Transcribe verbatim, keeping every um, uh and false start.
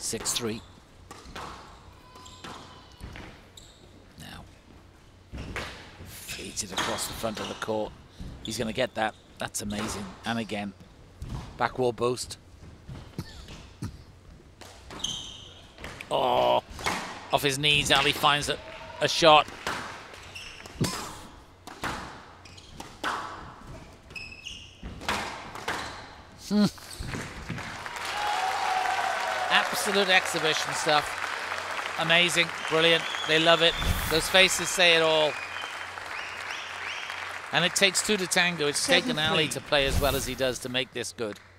six three. Now, feeds it across the front of the court. He's going to get that. That's amazing. And again, back wall boost. Oh, off his knees. Ali finds a, a shot. Hmm. Absolute exhibition stuff. Amazing, brilliant. They love it. Those faces say it all. And it takes two to tango. It's taken Ali to play as well as he does to make this good.